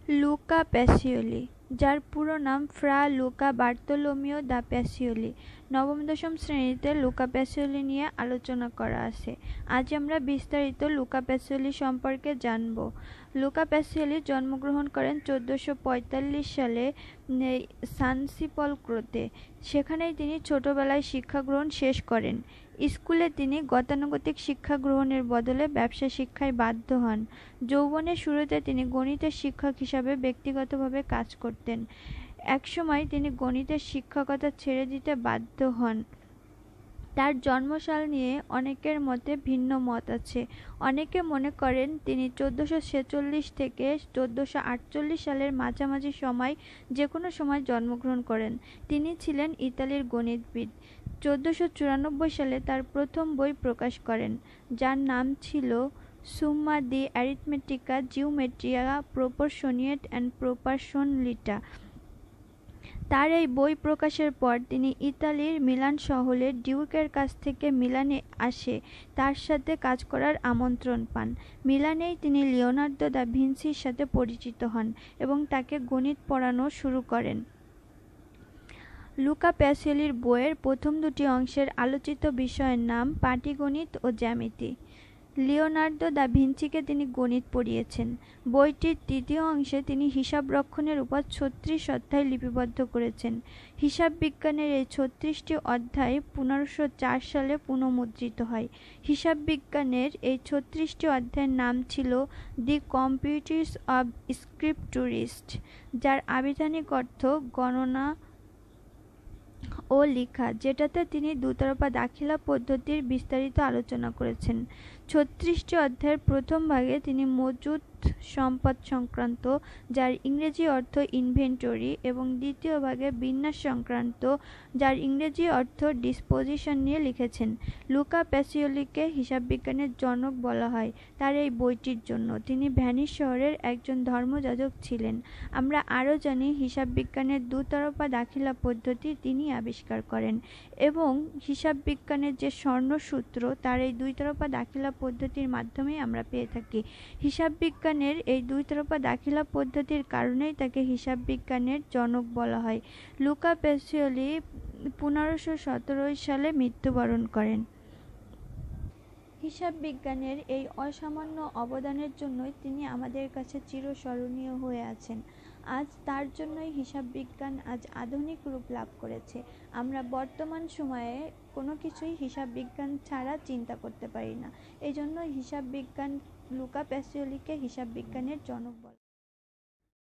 Luka Pacioli, যার পুরো নাম ফ্রা লুকা বার্তোলোমিও দা প্যাসিওলি। নবম-দশম শ্রেণীতে লুকা প্যাসিওলি নিয়ে আলোচনা করা আছে। আজ আমরা বিস্তারিত লুকা প্যাসিওলি সম্পর্কে জানব। লুকা প্যাসিওলি জন্মগ্রহণ করেন 1445 সালে সান সিপলক্রোতে। সেখানেই তিনি ছোটবেলায় শিক্ষাগ্রহণ শেষ করেন। স্কুলে তিনি গতানুগতিক শিক্ষা গ্রহণের বদলে ব্যবসা শিক্ষায় বাধ্য হন। যৌবনের শুরুতে তিনি গণিতের শিক্ষক হিসাবে ব্যক্তিগতভাবে কাজ করতেন। একসময় তিনি গণিতের শিক্ষকতা ছেড়ে দিতে বাধ্য হন। তার জন্মসাল নিয়ে অনেকের মধ্যে ভিন্ন মত আছে। অনেকে মনে করেন তিনি 1446 থেকে 1448 সালের মাঝামাঝি সময় যে কোনো সময় জন্মগ্রহণ করেন। তিনি ছিলেন ইতালির গণিতবিদ। 1494 সালে তার প্রথম বই প্রকাশ করেন, যার নাম ছিল সুম্মা দি অ্যারিথমেটিকা জিওমেট্রিয়া প্রপোর্শনিয়েট অ্যান্ড প্রপারশনলিটা। তার এই বই প্রকাশের পর তিনি ইতালির মিলান শহরের ডিউকের কাছ থেকে মিলানে আসে তার সাথে কাজ করার আমন্ত্রণ পান। মিলানেই তিনি লিওনার্দো দা ভিঞ্চির সাথে পরিচিত হন এবং তাকে গণিত পড়ানো শুরু করেন। লুকা প্যাসিওলির বইয়ের প্রথম দুটি অংশের আলোচিত বিষয়ের নাম পাটিগণিত ও জ্যামিতি। লিওনার্দো দা ভিঞ্চিকে তিনি গণিত পড়িয়েছেন। বইটির তৃতীয় অংশে তিনি হিসাব রক্ষণের উপর 36 অধ্যায় লিপিবদ্ধ করেছেন। হিসাব বিজ্ঞানের এই 36টি অধ্যায় 1504 সালে পুনঃমুদ্রিত হয়। হিসাব বিজ্ঞানের এই 36টি অধ্যায়ের নাম ছিল দি কম্পিউটিস অব স্ক্রিপ্টুরিস্ট, যার আবিধানিক অর্থ গণনা ও লেখা, যেটাতে তিনি দুতরফা দাখিলা পদ্ধতির বিস্তারিত আলোচনা করেছেন। 36টি অধ্যায়ের প্রথম ভাগে তিনি মজুত সম্পদ সংক্রান্ত, যার ইংরেজি অর্থ ইনভেন্টরি, এবং দ্বিতীয় ভাগে বিন্যাস সংক্রান্ত, যার ইংরেজি অর্থ ডিসপোজিশন নিয়ে লিখেছেন। লুকা প্যাসিওলিকে হিসাব বিজ্ঞানের জনক বলা হয় তার এই বইটির জন্য। তিনি ভ্যানিস শহরের একজন ধর্মযাজক ছিলেন। আমরা আরও জানি হিসাব বিজ্ঞানের দুতরফা দাখিলা পদ্ধতি তিনি আবিষ্কার করেন এবং হিসাব বিজ্ঞানের যে স্বর্ণসূত্র তার এই দুইতরফা দাখিলা পদ্ধতির মাধ্যমেই আমরা পেয়ে থাকি। হিসাব বিজ্ঞানের এই দুইতরফা দাখিলা পদ্ধতির কারণেই তাকে হিসাব বিজ্ঞানের জনক বলা হয়। লুকা প্যাসিওলি 1517 সালে মৃত্যুবরণ করেন। হিসাব বিজ্ঞানের এই অসামান্য অবদানের জন্যই তিনি আমাদের কাছে চিরস্মরণীয় হয়ে আছেন। আজ তার জন্যই হিসাব বিজ্ঞান আজ আধুনিক রূপ লাভ করেছে। আমরা বর্তমান সময়ে কোনো কিছুই হিসাব বিজ্ঞান ছাড়া চিন্তা করতে পারি না। এই জন্য হিসাব বিজ্ঞান লুকা প্যাসিওলিকে হিসাব বিজ্ঞানের জনক বলে।